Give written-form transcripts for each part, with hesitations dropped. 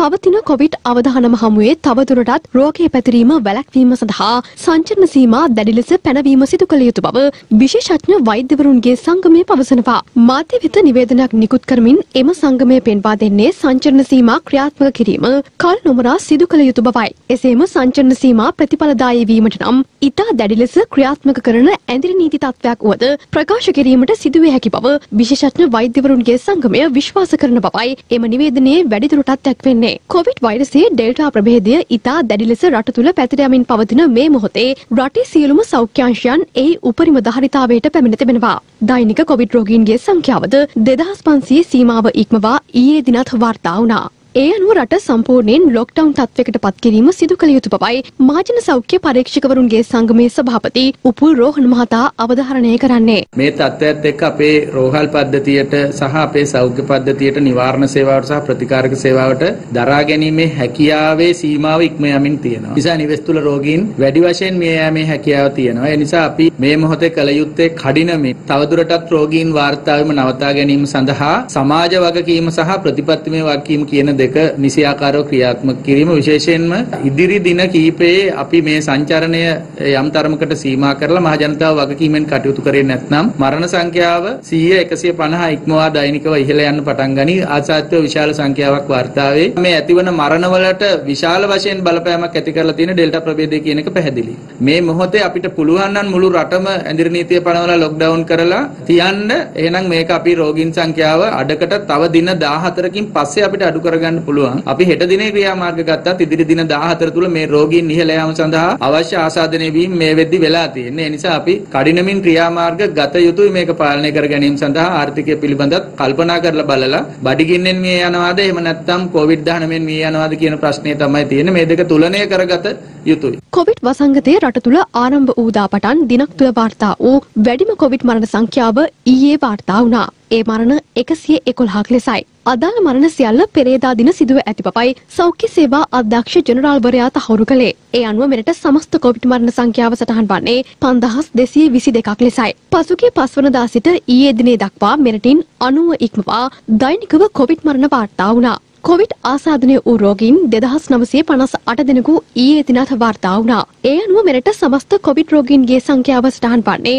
පවතින කොවිඩ් අවදානම හමුවේ තවදුරටත් රෝගය පැතිරීම වැළැක්වීම සඳහා සංචරණ සීමා දැඩි ලෙස පැනවීම සිදු කළ යුතු බව විශේෂඥ වෛද්‍යවරුන්ගේ සංගමය පවසනවා. මාධ්‍ය වෙත නිවේදනයක් නිකුත් කරමින් එම සංගමය පෙන්වා දෙන්නේ සංචරණ සීමා ක්‍රියාත්මක කිරීම කල් නොමරා සිදු කළ යුතු බවයි. එසේම සංචරණ සීමා ප්‍රතිඵලදායී වීමට නම් ඉතා දැඩි ලෙස ක්‍රියාත්මක කරන ඇඳිරි නීති තත්ත්වයක් වුවද ප්‍රකාශ කිරීමට සිදුවිය හැකි බව විශේෂඥ වෛද්‍යවරුන්ගේ සංගමය විශ්වාස කරන බවයි එම නිවේදනයේ වැඩිදුරටත් දැක්වෙන්නේ. කොවිඩ් වෛරසයේ ඩෙල්ටා ප්‍රභේදය ඉතා දැඩි ලෙස රට තුළ පැතිර යමින් පවතින මේ මොහොතේ රටේ සියලුම සෞඛ්‍යාංශයන් එහි උපරිම ධාරිතාවයට පැමිණ තිබෙනවා. දෛනික කොවිඩ් රෝගීන්ගේ සංඛ්‍යාවද 2500 සීමාව ඉක්මවා ඊයේ දිනත් වාර්තා වුණා. ඒ අනුව රට සම්පූර්ණයෙන් ලොක්ඩවුන් තත්ත්වයකට පත් කිරීම සිදු කළ යුතු බවයි මහජන සෞඛ්‍ය පරීක්ෂකවරුන්ගේ සංගමේ සභාපති උපුල් රෝහණ මහතා අවධාරණය කරන්නේ. මේ තත්ත්වයත් එක්ක අපේ රෝහල් පද්ධතියට සහ අපේ සෞඛ්‍ය පද්ධතියට නිවාරණ සේවාවට සහ ප්‍රතිකාරක සේවාවට දරා ගැනීමේ හැකියාවේ සීමාව ඉක්ම යමින් තියෙනවා. නිසා නිවෙස් තුල රෝගීන් වැඩි වශයෙන් මිය යාමේ හැකියාව තියෙනවා. ඒ නිසා අපි මේ මොහොතේ කළ යුත්තේ කඩිනමින් තවදුරටත් රෝගීන් වාර්තා වීම නවතා ගැනීම සඳහා සමාජ වගකීම සහ ප්‍රතිපත්තිමය වගකීම කියන දෙක නිසියාකාරව ක්‍රියාත්මක කිරීම විශේෂයෙන්ම ඉදිරි දින කිහිපයේ අපි මේ සංචරණය යම් තරමකට සීමා කරලා මහ ජනතාව වගකීමෙන් කටයුතු කරේ නැත්නම් මරණ සංඛ්‍යාව 100-150 ඉක්මවා දෛනිකව ඉහළ යන්න පටන් ගනී. ආසාත්‍ය විශාල සංඛ්‍යාවක් වාර්තා වේ. මේ ඇතිවන මරණවලට විශාල වශයෙන් බලපෑමක් ඇති කරලා තියෙන ඩෙල්ටා ප්‍රභේදය කියන එක පැහැදිලි. මේ මොහොතේ අපිට පුළුවන් නම් මුළු රටම ඇඳිරි නීතිය පනවලා ලොක්ඩවුන් කරලා තියන්න. එහෙනම් මේක අපි රෝගීන් සංඛ්‍යාව අඩකට තව දින 14කින් පස්සේ අපිට අඩු කරගන්න පුළුවන්. අපි හෙට දිනේ ක්‍රියාමාර්ග ගත්තත් ඉදිරි දින 14 තුල මේ රෝගීන් ඉහළ යාම සඳහා අවශ්‍ය ආසාදනය වීම මේ වෙද්දි වෙලා තියෙන්නේ. ඒ නිසා අපි කඩිනමින් ක්‍රියාමාර්ග ගත යුතුයි මේක පාලනය කර ගැනීම සඳහා ආර්ථිකය පිළිබඳව කල්පනා කරලා බලලා බඩගින්නෙන් මිය යනවාද එහෙම නැත්නම් COVID-19 මිය යනවාද කියන ප්‍රශ්නේ තමයි තියෙන්නේ. මේ දෙක තුලනය කරගත යුතුයි. කොවිඩ් වසංගතයේ රට තුළ ආරම්භ වූදා පටන් දිනක් තුළ වාර්තා වූ වැඩිම කොවිඩ් මරණ සංඛ්‍යාව ඊයේ වාර්තා වුණා. ඒ මරණ 111ක් ලෙසයි. අදාළ මරණ සියල්ල පෙරේදා දින සිදුව ඇති බවයි සෞඛ්‍ය සේවා අධ්‍යක්ෂ ජෙනරාල්වරයා තහවුරු කළේ. ඒ අනුව මෙරට සමස්ත කොවිඩ් මරණ සංඛ්‍යාව සටහන් වන්නේ 5222ක් ලෙසයි. පසුගිය 5 වනදා සිට ඊයේ දිනේ දක්වා මෙරටින් 90 ඉක්මවා දෛනිකව කොවිඩ් මරණ වාර්තා වුණා. කොවිඩ් ආසාදනය වූ රෝගීන් 2958 දෙනෙකු ඊයේ දිනත් වාර්තා වුණා. ඒ අනුව මෙරට සමස්ත කොවිඩ් රෝගීන්ගේ සංඛ්‍යාව සටහන් වන්නේ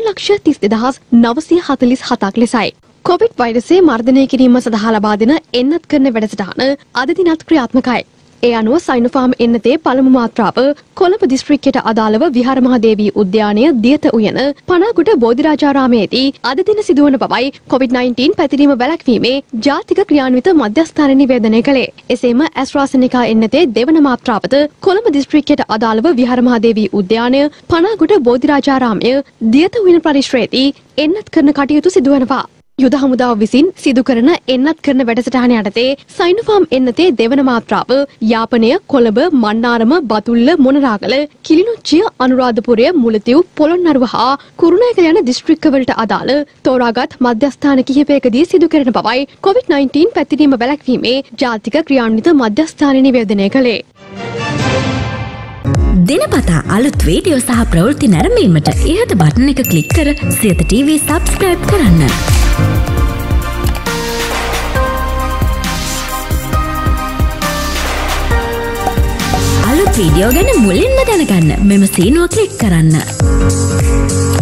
3,32,947ක් ලෙසයි. කොවිඩ් වෛරසය මර්ධනය කිරීම සඳහා ලබා දෙන එන්නත් කරන වැඩසටහන අද දිනත් ක්‍රියාත්මකයි. ඒ අනුව සයිනෝෆාම් එන්නතේ පළමු මාත්‍රාව කොළඹ දිස්ත්‍රික්කයට අදාළව විහාර මහදේවී උද්‍යානය දියත උයන පනාගොඩ බෝධිරාජාරාමයේදී අද දින සිදුවන බවයි COVID-19 පැතිරීම වැළැක්වීමේ ජාතික ක්‍රියාන්විත මධ්‍යස්ථාන නිවේදනය කළේ. එසේම ඇස්ට්‍රාසෙනිකා එන්නතේ දෙවන මාත්‍රාවද කොළඹ දිස්ත්‍රික්කයට අදාළව විහාර මහදේවී උද්‍යානය පනාගොඩ බෝධිරාජාරාමය දියත උයන පරිශ්‍රයේදී එන්නත් කරන කටයුතු සිදුවනවා. යුද හමුදාව විසින් සිදු කරන එන්නත් කරන වැඩසටහන යටතේ සයිනෝෆාම් එන්නතේ දෙවන මාත්‍රාව යාපනය කොළඹ මන්නාරම බතුල්ල මොනරාගල කිලිනොච්චිය අනුරාධපුරය මුලතිව් පොළොන්නරුව හා කුරුණෑගල යන දිස්ත්‍රික්කවලට අදාළ තෝරාගත් මධ්‍යස්ථාන කිහිපයකදී සිදු කරන බවයි COVID-19 පැතිරීම වැළැක්වීමේ ජාතික ක්‍රියාන්විත මධ්‍යස්ථාන නිවේදනය කළේ. දිනපතා අලුත් වීඩියෝ සහ ප්‍රවෘත්ති නැරඹීමට ඉහත බටන් එක ක්ලික් කර සියත TV සබ්ස්ක්‍රයිබ් කරන්න. අලුත් වීඩියෝ ගැන මුලින්ම දැනගන්න මෙම සීනුව ක්ලික් කරන්න.